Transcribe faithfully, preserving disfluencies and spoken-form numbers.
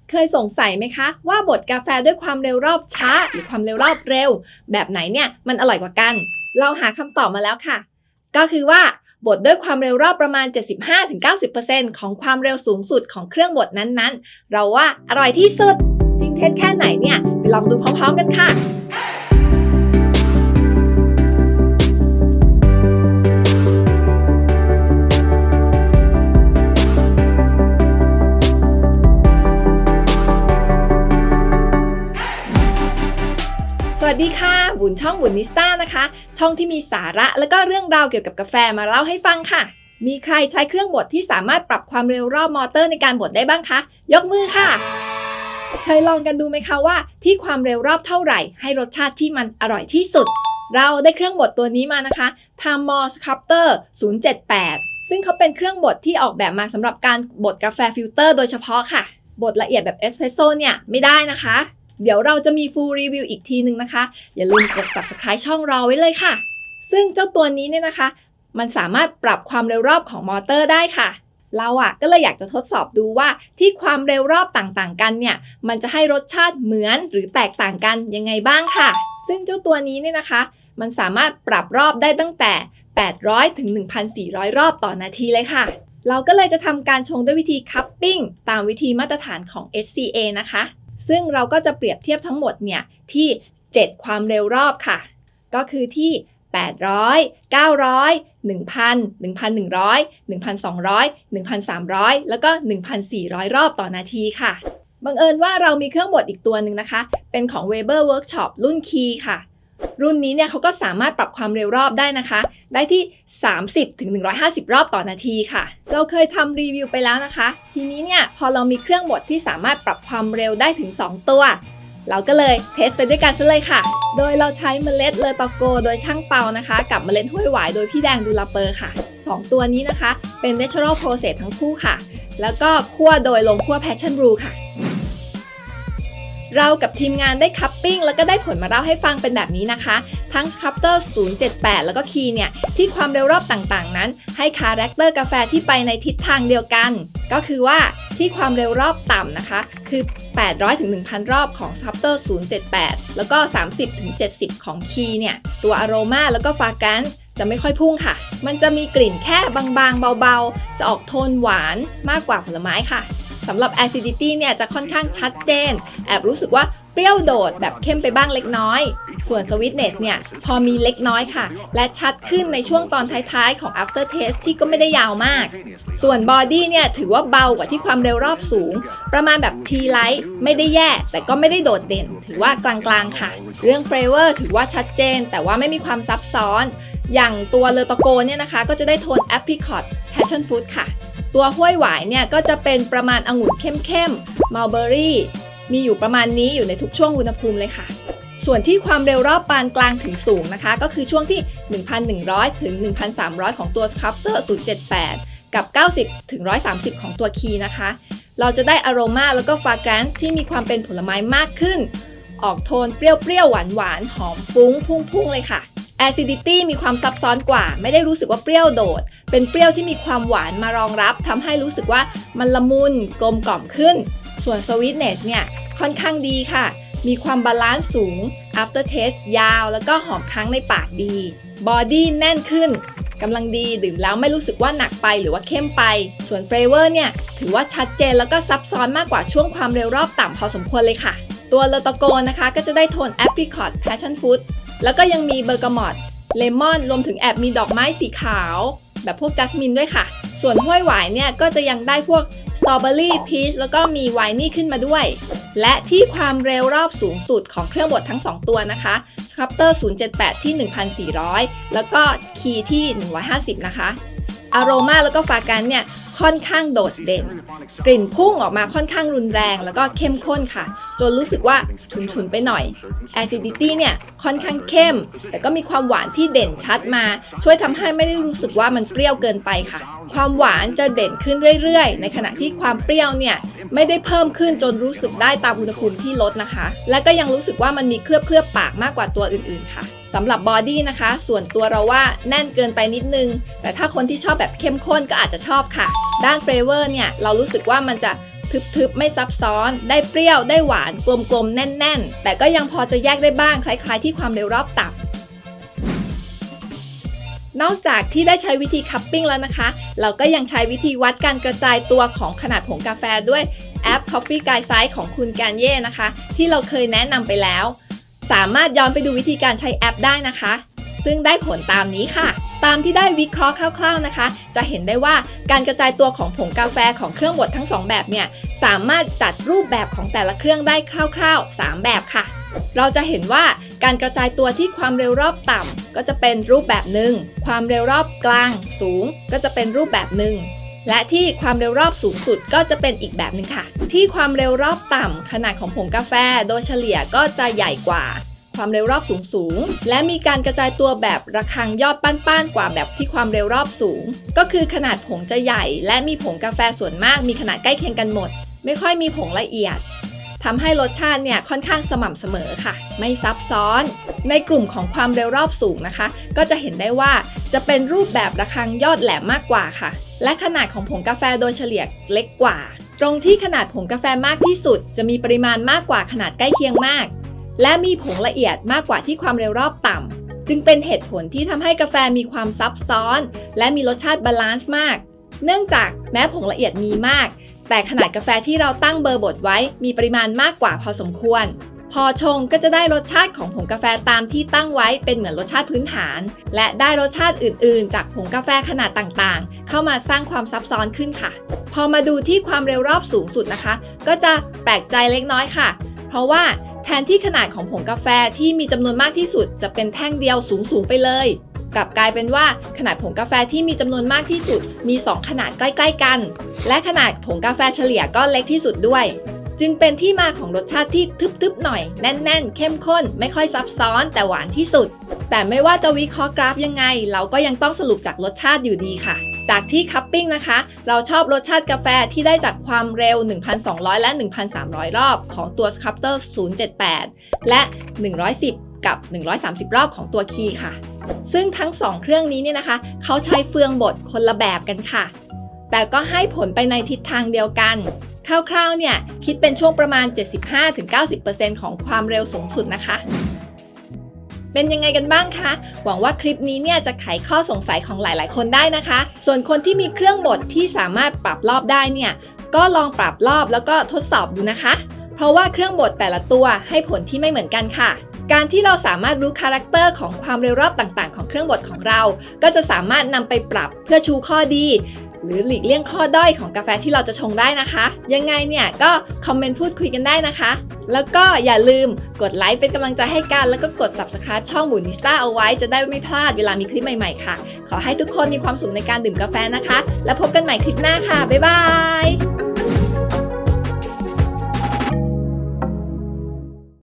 เคยสงสัยไหมคะว่าบดกาแฟด้วยความเร็วรอบช้าหรือความเร็วรอบเร็วแบบไหนเนี่ยมันอร่อยกว่ากันเราหาคำตอบมาแล้วค่ะก็คือว่าบดด้วยความเร็วรอบประมาณ เจ็ดสิบห้าถึงเก้าสิบเปอร์เซ็นต์ ของความเร็วสูงสุดของเครื่องบดนั้นๆเราว่าอร่อยที่สุดจริงเท็จแค่ไหนเนี่ยไปลองดูพร้อมๆกันค่ะสวัสดีค่ะบุญช่องบุญนิสต้านะคะช่องที่มีสาระและก็เรื่องราวเกี่ยวกับกาแฟมาเล่าให้ฟังค่ะมีใครใช้เครื่องบดที่สามารถปรับความเร็วรอบมอเตอร์ในการบดได้บ้างคะยกมือค่ะเคยลองกันดูไหมคะว่าที่ความเร็วรอบเท่าไหร่ให้รสชาติที่มันอร่อยที่สุดเราได้เครื่องบดตัวนี้มานะคะ Tamor Sculptor ศูนย์ เจ็ด แปด ซึ่งเขาเป็นเครื่องบดที่ออกแบบมาสำหรับการบดกาแฟฟิลเตอร์โดยเฉพาะค่ะบดละเอียดแบบเอสเพรสโซ่เนี่ยไม่ได้นะคะเดี๋ยวเราจะมี full review อีกทีนึงนะคะอย่าลืมกด subscribe ช่องรอไว้เลยค่ะซึ่งเจ้าตัวนี้เนี่ยนะคะมันสามารถปรับความเร็วรอบของมอเตอร์ได้ค่ะเราอ่ะก็เลยอยากจะทดสอบดูว่าที่ความเร็วรอบต่างๆกันเนี่ยมันจะให้รสชาติเหมือนหรือแตกต่างกันยังไงบ้างค่ะซึ่งเจ้าตัวนี้เนี่ยนะคะมันสามารถปรับรอบได้ตั้งแต่แปดร้อยถึง หนึ่งพันสี่ร้อย รอบต่อนาทีเลยค่ะเราก็เลยจะทำการชงด้วยวิธีคัพปิ้งตามวิธีมาตรฐานของ เอส ซี เอ นะคะซึ่งเราก็จะเปรียบเทียบทั้งหมดเนี่ยที่เจ็ดความเร็วรอบค่ะก็คือที่แปดร้อย เก้าร้อย หนึ่งพัน หนึ่งพันหนึ่งร้อย หนึ่งพันสองร้อย หนึ่งพันสามร้อย แล้วก็ หนึ่งพันสี่ร้อย รอบต่อนาทีค่ะบังเอิญว่าเรามีเครื่องบดอีกตัวหนึ่งนะคะเป็นของ Weber Workshop รุ่น Key ค่ะรุ่นนี้เนี่ยเขาก็สามารถปรับความเร็วรอบได้นะคะได้ที่ สามสิบถึงหนึ่งร้อยห้าสิบ รอบต่อนาทีค่ะเราเคยทำรีวิวไปแล้วนะคะทีนี้เนี่ยพอเรามีเครื่องบดที่สามารถปรับความเร็วได้ถึงสองตัวเราก็เลยเทสไปด้วยกันซะเลยค่ะโดยเราใช้เมล็ดเลอตโกโดยช่างเปานะคะกับเมล็ดห้วยหวายโดยพี่แดงดูลาเปอร์ค่ะสองตัวนี้นะคะเป็น Natural Process ทั้งคู่ค่ะแล้วก็คั่วโดยลงคั่ว Passion Brew ค่ะเรากับทีมงานได้คัพปิ้งแล้วก็ได้ผลมาเล่าให้ฟังเป็นแบบนี้นะคะทั้ง Sculptor ศูนย์ เจ็ด แปด แล้วก็ Key เนี่ยที่ความเร็วรอบต่างๆนั้นให้คาแรคเตอร์กาแฟที่ไปในทิศทางเดียวกันก็คือว่าที่ความเร็วรอบต่ำนะคะคือแปดร้อยถึง หนึ่งพัน รอบของ Sculptor ศูนย์ เจ็ด แปด แล้วก็ สามสิบถึงเจ็ดสิบ ของ Key เนี่ยตัว Aroma แล้วก็ Fragrance จะไม่ค่อยพุ่งค่ะมันจะมีกลิ่นแค่บางๆเบาๆจะออกโทนหวานมากกว่าผลไม้ค่ะสำหรับ acidity เนี่ยจะค่อนข้างชัดเจนแอบรู้สึกว่าเปรี้ยวโดดแบบเข้มไปบ้างเล็กน้อยส่วน sweetness เนี่ยพอมีเล็กน้อยค่ะและชัดขึ้นในช่วงตอนท้ายๆของ after taste ที่ก็ไม่ได้ยาวมากส่วน body เนี่ยถือว่าเบากว่าที่ความเร็วรอบสูงประมาณแบบ tea light ไม่ได้แย่แต่ก็ไม่ได้โดดเด่นถือว่ากลางๆค่ะเรื่อง flavor ถือว่าชัดเจนแต่ว่าไม่มีความซับซ้อนอย่างตัวเลอตโกเนี่ยนะคะก็จะได้โทน apricot passion fruit ค่ะตัวห้วยหวายเนี่ยก็จะเป็นประมาณองุ่นเข้มๆ mulberry มีอยู่ประมาณนี้อยู่ในทุกช่วงอุณหภูมิเลยค่ะส่วนที่ความเร็วรอบปานกลางถึงสูงนะคะก็คือช่วงที่ หนึ่งพันหนึ่งร้อย ถึง หนึ่งพันสามร้อย ของตัว Sculptor ศูนย์ เจ็ด แปด กับ เก้าสิบ ถึง หนึ่งร้อยสามสิบ ของตัว Key นะคะเราจะได้ Aroma แล้วก็ Fragrance ที่มีความเป็นผลไม้มากขึ้นออกโทนเปรี้ยวๆหวานๆหอมฟุ้งพุ่งๆเลยค่ะacidity มีความซับซ้อนกว่าไม่ได้รู้สึกว่าเปรี้ยวโดดเป็นเปรี้ยวที่มีความหวานมารองรับทำให้รู้สึกว่ามันละมุนกลมกล่อมขึ้นส่วน sweetness เนี่ยค่อนข้างดีค่ะมีความบาลานซ์สูง after taste ยาวแล้วก็หอมค้างในปากดี body แน่นขึ้นกำลังดีดื่มแล้วไม่รู้สึกว่าหนักไปหรือว่าเข้มไปส่วน flavor เนี่ยถือว่าชัดเจนแล้วก็ซับซ้อนมากกว่าช่วงความเร็วรอบต่ำพอสมควรเลยค่ะตัวเลอตโกนะคะก็จะได้โทน apricot passion fruitแล้วก็ยังมีเบอร์กามอตเลมอนรวมถึงแอบมีดอกไม้สีขาวแบบพวกจัสมินด้วยค่ะส่วนห้วยหวายเนี่ยก็จะยังได้พวกสตรอเบอรี่พีชแล้วก็มีไวนี่ขึ้นมาด้วยและที่ความเร็วรอบสูงสุดของเครื่องบดทั้งสองตัวนะคะ Sculptor ศูนย์ เจ็ด แปด ที่ หนึ่งพันสี่ร้อย แล้วก็ Key ที่ หนึ่งร้อยห้าสิบ นะคะ Aroma แล้วก็ Fragrance เนี่ยค่อนข้างโดดเด่นกลิ่นพุ่งออกมาค่อนข้างรุนแรงแล้วก็เข้มข้นค่ะจนรู้สึกว่าฉุนๆไปหน่อย acidity เนี่ยค่อนข้างเข้มแต่ก็มีความหวานที่เด่นชัดมาช่วยทำให้ไม่ได้รู้สึกว่ามันเปรี้ยวเกินไปค่ะความหวานจะเด่นขึ้นเรื่อยๆในขณะที่ความเปรี้ยวเนี่ยไม่ได้เพิ่มขึ้นจนรู้สึกได้ตามอุณหภูมิที่ลดนะคะและก็ยังรู้สึกว่ามันมีเคลือบเคลือบปากมากกว่าตัวอื่นๆค่ะสำหรับบอดี้นะคะส่วนตัวเราว่าแน่นเกินไปนิดนึงแต่ถ้าคนที่ชอบแบบเข้มข้นก็อาจจะชอบค่ะด้านเฟลเวอร์เนี่ยเรารู้สึกว่ามันจะทึบๆไม่ซับซ้อนได้เปรี้ยวได้หวานกลมๆแน่นๆแต่ก็ยังพอจะแยกได้บ้างคล้ายๆที่ความเร็วรอบต่ำนอกจากที่ได้ใช้วิธีคัพปิ้งแล้วนะคะเราก็ยังใช้วิธีวัดการกระจายตัวของขนาดผงกาแฟด้วยแอป Coffee Guide Size ของคุณแกนเย่นะคะที่เราเคยแนะนำไปแล้วสามารถย้อนไปดูวิธีการใช้แอปได้นะคะซึ่งได้ผลตามนี้ค่ะตามที่ได้วิเคราะห์คร่าวๆนะคะจะเห็นได้ว่าการกระจายตัวของผงกาแฟของเครื่องบดทั้งสองแบบเนี่ยสามารถจัดรูปแบบของแต่ละเครื่องได้คร่าวๆสามแบบค่ะเราจะเห็นว่าการกระจายตัวที่ความเร็วรอบต่ำก็จะเป็นรูปแบบหนึ่งความเร็วรอบกลางสูงก็จะเป็นรูปแบบหนึ่งและที่ความเร็วรอบสูงสุดก็จะเป็นอีกแบบหนึ่งค่ะที่ความเร็วรอบต่ำขนาดของผงกาแฟโดยเฉลี่ยก็จะใหญ่กว่าความเร็วรอบสูงสูงและมีการกระจายตัวแบบระฆังยอดป้านๆกว่าแบบที่ความเร็วรอบสูงก็คือขนาดผงจะใหญ่และมีผงกาแฟส่วนมากมีขนาดใกล้เคียงกันหมดไม่ค่อยมีผงละเอียดทำให้รสชาติเนี่ยค่อนข้างสม่ำเสมอค่ะไม่ซับซ้อนในกลุ่มของความเร็วรอบสูงนะคะก็จะเห็นได้ว่าจะเป็นรูปแบบระฆังยอดแหลมมากกว่าค่ะและขนาดของผงกาแฟโดยเฉลี่ยเล็กกว่าตรงที่ขนาดผงกาแฟมากที่สุดจะมีปริมาณมากกว่าขนาดใกล้เคียงมากและมีผงละเอียดมากกว่าที่ความเร็วรอบต่ำจึงเป็นเหตุผลที่ทำให้กาแฟมีความซับซ้อนและมีรสชาติบาลานซ์มากเนื่องจากแม้ผงละเอียดมีมากแต่ขนาดกาแฟที่เราตั้งเบอร์บดไว้มีปริมาณมากกว่าพอสมควรพอชงก็จะได้รสชาติของผงกาแฟตามที่ตั้งไว้เป็นเหมือนรสชาติพื้นฐานและได้รสชาติอื่นๆจากผงกาแฟขนาดต่างๆเข้ามาสร้างความซับซ้อนขึ้นค่ะพอมาดูที่ความเร็วรอบสูงสุดนะคะก็จะแปลกใจเล็กน้อยค่ะเพราะว่าแทนที่ขนาดของผงกาแฟที่มีจำนวนมากที่สุดจะเป็นแท่งเดียวสูงๆไปเลยกลับกลายเป็นว่าขนาดผงกาแฟที่มีจำนวนมากที่สุดมีสองขนาดใกล้ๆกันและขนาดผงกาแฟเฉลี่ยก็เล็กที่สุดด้วยจึงเป็นที่มาของรสชาติที่ทึบๆหน่อยแน่นๆเข้มข้นไม่ค่อยซับซ้อนแต่หวานที่สุดแต่ไม่ว่าจะวิเคราะห์กราฟยังไงเราก็ยังต้องสรุปจากรสชาติอยู่ดีค่ะจากที่คัพปิ้งนะคะเราชอบรสชาติกาแฟที่ได้จากความเร็ว หนึ่งพันสองร้อย และ หนึ่งพันสามร้อย รอบของตัว Sculptor ศูนย์ เจ็ด แปด และหนึ่งร้อยสิบกับหนึ่งร้อยสามสิบรอบของตัวคีย์ค่ะซึ่งทั้งสองเครื่องนี้เนี่ยนะคะเขาใช้เฟืองบดคนละแบบกันค่ะแต่ก็ให้ผลไปในทิศทางเดียวกันคร่าวๆเนี่ยคิดเป็นช่วงประมาณ เจ็ดสิบห้าถึงเก้าสิบเปอร์เซ็นต์ ของความเร็วสูงสุดนะคะเป็นยังไงกันบ้างคะหวังว่าคลิปนี้เนี่ยจะไขข้อสงสัยของหลายๆคนได้นะคะส่วนคนที่มีเครื่องบดที่สามารถปรับรอบได้เนี่ยก็ลองปรับรอบแล้วก็ทดสอบดูนะคะเพราะว่าเครื่องบดแต่ละตัวให้ผลที่ไม่เหมือนกันค่ะการที่เราสามารถรู้คาแรคเตอร์ของความเร็วรอบต่างๆของเครื่องบดของเราก็จะสามารถนำไปปรับเพื่อชูข้อดีหรือหลีกเลี่ยงข้อด้อยของกาแฟที่เราจะชงได้นะคะยังไงเนี่ยก็คอมเมนต์พูดคุยกันได้นะคะแล้วก็อย่าลืมกดไลค์เป็นกำลังใจให้กันแล้วก็กด ซับสไครบ์ ช่องบูนิสต้าเอาไว้จะได้ไม่พลาดเวลามีคลิปใหม่ๆค่ะขอให้ทุกคนมีความสุขในการดื่มกาแฟนะคะแล้วพบกันใหม่คลิปหน้าค่ะบ๊ายบาย